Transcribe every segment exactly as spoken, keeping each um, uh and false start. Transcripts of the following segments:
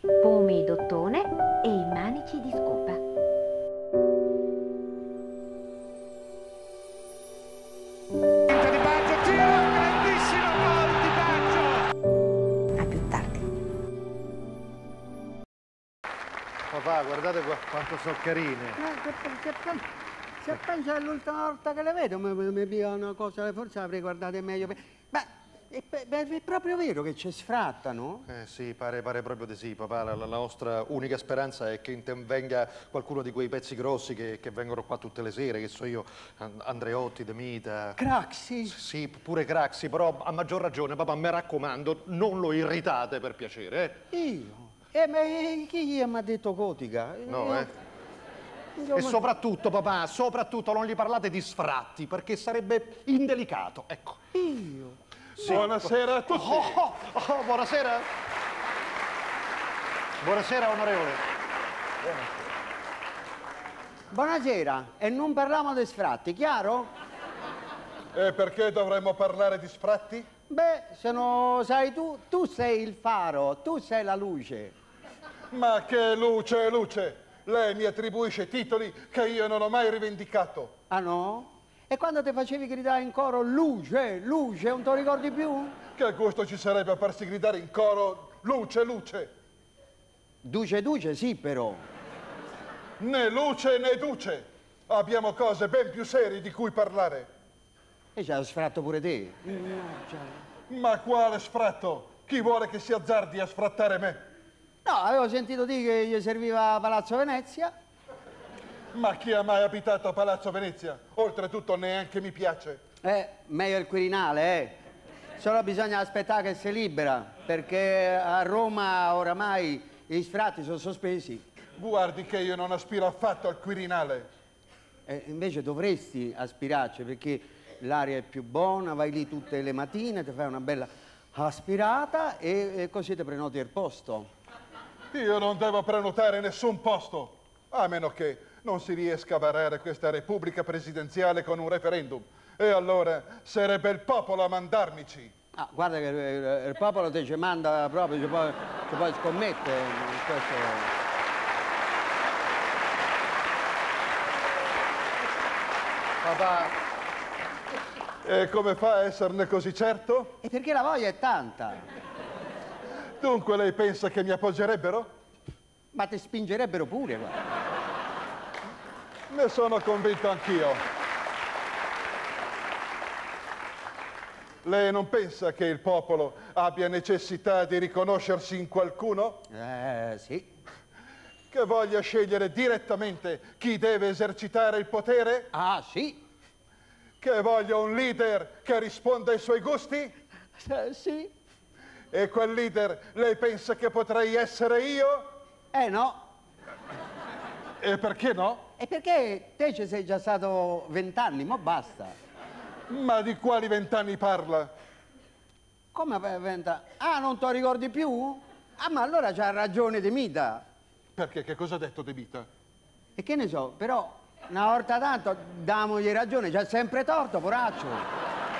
pomi d'ottone e i manici di scopa. Di Baggio, tiro, grandissimo gol di Baggio. A più tardi. Papà, guardate qua, quanto sono carine. Se penso all'ultima volta che le vedo, mi, mi, mi via una cosa, forse avrei guardato meglio. Ma è, è proprio vero che ci sfrattano? Eh sì, pare, pare proprio di sì, papà. La, la nostra unica speranza è che intervenga qualcuno di quei pezzi grossi che, che vengono qua tutte le sere, che so io, Andreotti, De Mita. Craxi? Sì, pure Craxi, però a maggior ragione, papà, mi raccomando, non lo irritate per piacere, eh? Io? Eh, ma chi mi ha detto Cotica? No, io... eh? E soprattutto, papà, soprattutto non gli parlate di sfratti, perché sarebbe indelicato, ecco. Io? Sì. Buonasera a tutti. Oh, oh, oh, buonasera. Buonasera, onorevole. Buonasera, e non parliamo di sfratti, chiaro? E perché dovremmo parlare di sfratti? Beh, se non sai tu, tu sei il faro, tu sei la luce. Ma che luce, luce! Lei mi attribuisce titoli che io non ho mai rivendicato. Ah no? E quando ti facevi gridare in coro luce, luce, non te lo ricordi più? Che gusto ci sarebbe a farsi gridare in coro luce, luce? Duce, duce, sì però. Né luce né duce. Abbiamo cose ben più serie di cui parlare. E c'ha sfratto pure te. Ma quale sfratto? Chi vuole che si azzardi a sfrattare me? No, avevo sentito dire che gli serviva Palazzo Venezia. Ma chi ha mai abitato a Palazzo Venezia? Oltretutto neanche mi piace. Eh, meglio il Quirinale, eh. Solo bisogna aspettare che si libera, perché a Roma oramai gli sfratti sono sospesi. Guardi che io non aspiro affatto al Quirinale. Eh, invece dovresti aspirarci, perché l'aria è più buona, vai lì tutte le mattine, ti fai una bella aspirata e, e così ti prenoti il posto. Io non devo prenotare nessun posto, a meno che non si riesca a varare questa repubblica presidenziale con un referendum. E allora sarebbe il popolo a mandarmici. Ah, guarda che il, il popolo te ci manda proprio, ci puoi, ci puoi scommettere in questo. Papà. E come fa a esserne così certo? E perché la voglia è tanta. Dunque lei pensa che mi appoggerebbero? Ma ti spingerebbero pure, guarda. Ne sono convinto anch'io. Lei non pensa che il popolo abbia necessità di riconoscersi in qualcuno? Eh, sì. Che voglia scegliere direttamente chi deve esercitare il potere? Ah, sì. Che voglia un leader che risponda ai suoi gusti? Eh, sì. E quel leader, lei pensa che potrei essere io? Eh, no. E perché no? E perché te ci sei già stato vent'anni, ma basta. Ma di quali vent'anni parla? Come vent'anni? Ah, non te lo ricordi più? Ah, ma allora c'ha ragione De Mita. Perché? Che cosa ha detto De Mita? E che ne so, però una volta tanto damogli ragione, c'ha sempre torto, poraccio.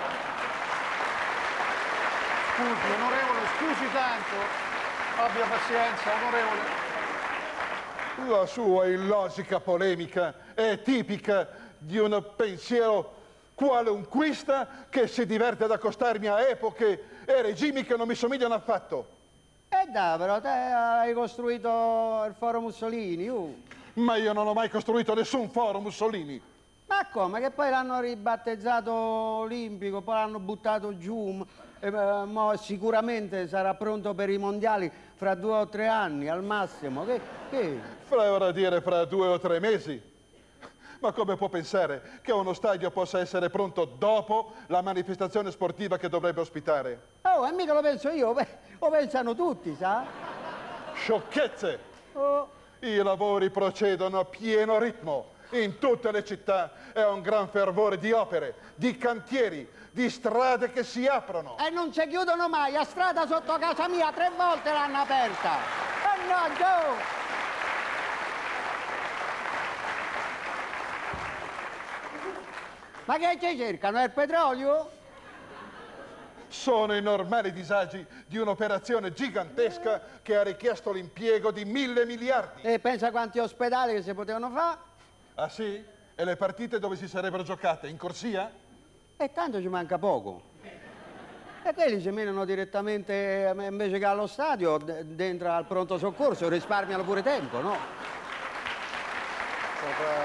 Scusi, onorevole, scusi tanto. Abbia pazienza, onorevole. La sua illogica polemica è tipica di un pensiero qualunquista che si diverte ad accostarmi a epoche e regimi che non mi somigliano affatto. E dai, però te hai costruito il foro Mussolini, uh. Ma io non ho mai costruito nessun foro Mussolini. Ma come? Che poi l'hanno ribattezzato olimpico, poi l'hanno buttato giù, e, eh, mo sicuramente sarà pronto per i mondiali fra due o tre anni al massimo. Che? che? Fra ora dire fra due o tre mesi. Ma come può pensare che uno stadio possa essere pronto dopo la manifestazione sportiva che dovrebbe ospitare? Oh, e mica lo penso io, lo pensano tutti, sa? Sciocchezze! Oh. I lavori procedono a pieno ritmo. In tutte le città è un gran fervore di opere, di cantieri, di strade che si aprono. E non si chiudono mai, a strada sotto casa mia tre volte l'hanno aperta. E no, Joe! Ma che ci cercano? È il petrolio? sono i normali disagi di un'operazione gigantesca che ha richiesto l'impiego di mille miliardi. E pensa quanti ospedali che si potevano fare? Ah sì? E le partite dove si sarebbero giocate? In corsia? E tanto ci manca poco. E quelli si menano direttamente, eh, invece che allo stadio, d- dentro al pronto soccorso, risparmiano pure tempo, no? Papà,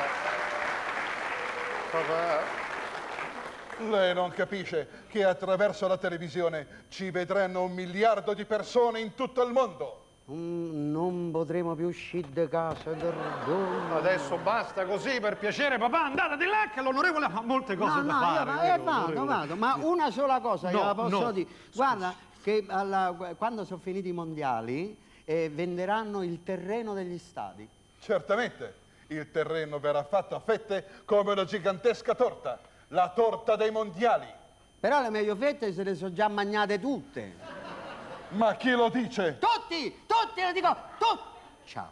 papà, Lei non capisce che attraverso la televisione ci vedranno un miliardo di persone in tutto il mondo. Mm, non potremo più uscire da casa del giorno. adesso basta così, per piacere, papà, andate di là che l'onorevole ha molte cose No, da no, fare. io, ma- vero, eh, vado, onorevole? vado, ma una sola cosa No, gliela posso no. dire. Guarda, che alla- quando sono finiti i mondiali eh, venderanno il terreno degli stadi. Certamente, il terreno verrà fatto a fette come una gigantesca torta, la torta dei mondiali. Però le meglio fette se le sono già mangiate tutte. Ma chi lo dice? Tutti, tutti, lo dico, tutti. Ciao.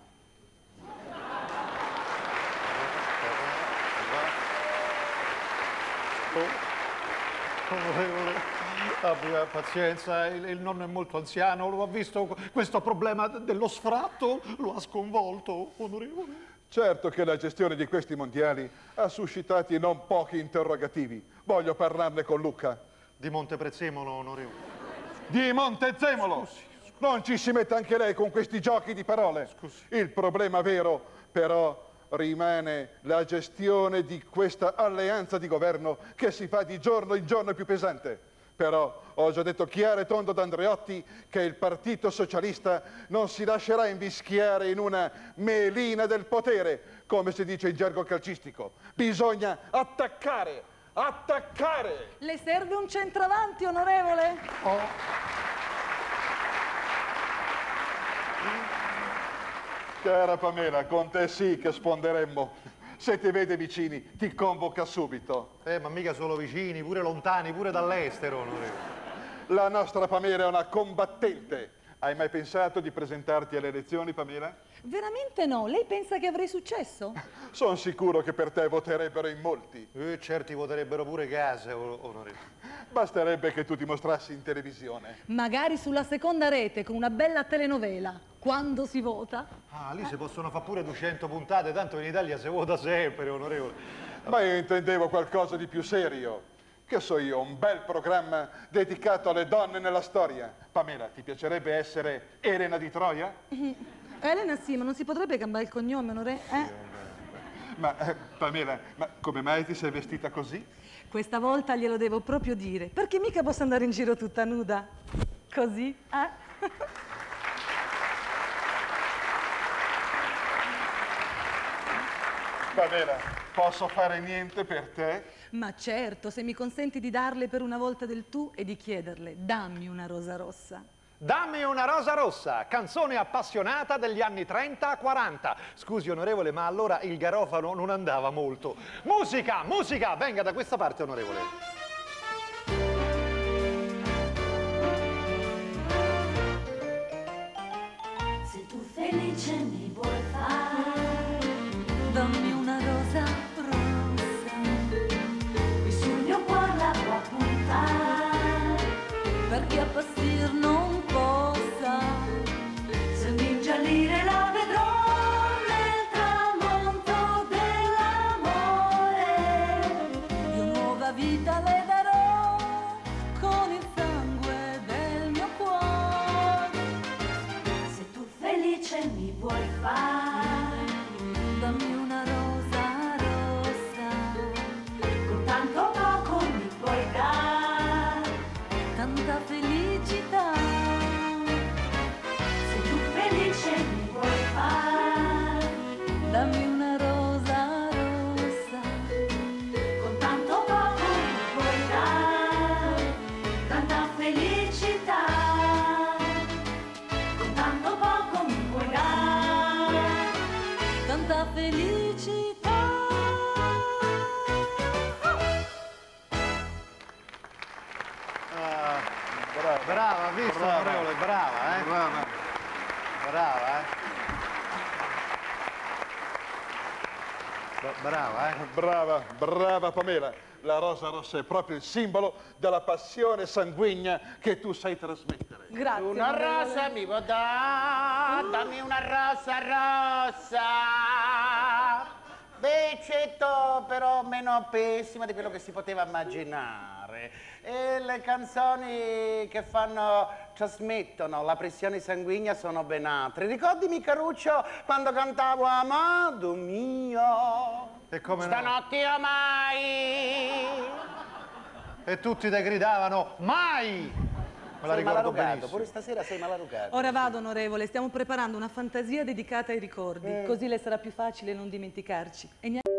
Onorevole, abbia pazienza, il, il nonno è molto anziano, lo ha visto, questo problema dello sfratto lo ha sconvolto, onorevole. Certo che la gestione di questi mondiali ha suscitato non pochi interrogativi. Voglio parlarne con Luca. Di Monteprezzemolo, onorevole. Di Montezemolo! Non ci si mette anche lei con questi giochi di parole. Scusi. Il problema vero, però, rimane la gestione di questa alleanza di governo che si fa di giorno in giorno più pesante. Però ho già detto chiaro e tondo ad Andreotti che il Partito Socialista non si lascerà invischiare in una melina del potere, come si dice in gergo calcistico. Bisogna attaccare, attaccare! Le serve un centravanti, onorevole? Cara Pamela, con te sì che sfonderemmo. Se ti vede vicini, ti convoca subito. Eh, ma mica solo vicini, pure lontani, pure dall'estero, onorevole. La nostra Pamela è una combattente. Hai mai pensato di presentarti alle elezioni, Pamela? Veramente no. Lei pensa che avrei successo? Sono sicuro che per te voterebbero in molti. Eh, certi voterebbero pure casa, o- onorevole. Basterebbe che tu ti mostrassi in televisione. Magari sulla seconda rete con una bella telenovela. Quando si vota? Ah, lì si possono fare pure duecento puntate, tanto in Italia si vota sempre, onorevole. Ma io intendevo qualcosa di più serio. Che so io, un bel programma dedicato alle donne nella storia. Pamela, ti piacerebbe essere Elena di Troia? Elena sì, ma non si potrebbe cambiare il cognome, onore? Eh? Ma, eh, Pamela, ma come mai ti sei vestita così? Questa volta glielo devo proprio dire, perché mica posso andare in giro tutta nuda. Così, eh? Pamela, posso fare niente per te? Ma certo, se mi consenti di darle per una volta del tu e di chiederle, dammi una rosa rossa. Dammi una rosa rossa, canzone appassionata degli anni trenta quaranta. Scusi, onorevole, ma allora il garofano non andava molto. Musica, musica, venga da questa parte, onorevole. Se tu felice mi vuoi fare, Dammi una rosa rossa, qui sul mio cuore la può puntare, perché appassir non possa. se mi ingiallire la vedrò nel tramonto dell'amore. Io nuova vita le darò con il sangue del mio cuore. Se tu felice mi vuoi fare, Dammi una rosa rossa, con tanto poco mi puoi dare. tanta felicità. Se tu felice mi vuoi fare, Dammi una rosa rossa, con tanto poco mi puoi dare. Tanta felicità, con tanto poco mi puoi dare. tanta felicità. Ah, brava, brava, visto, Brava. onorevole, brava, eh? Brava. Brava, eh? Brava, eh? Brava, brava Pamela. La rosa rossa è proprio il simbolo della passione sanguigna che tu sai trasmettere. Grazie. Una onorevole. rosa mi può dare, dammi una rosa rossa. Becetto però meno pessima di quello che si poteva immaginare. E le canzoni che fanno, trasmettono la pressione sanguigna sono ben altre. Ricordimi Caruccio quando cantavo Amado mio. E come no? Stanotte io mai. E tutti te gridavano, mai! Me la Sei ricordo malarugato, benissimo. pure stasera sei malarugato. Ora vado, onorevole, stiamo preparando una fantasia dedicata ai ricordi, Mm. così le sarà più facile non dimenticarci. E niente-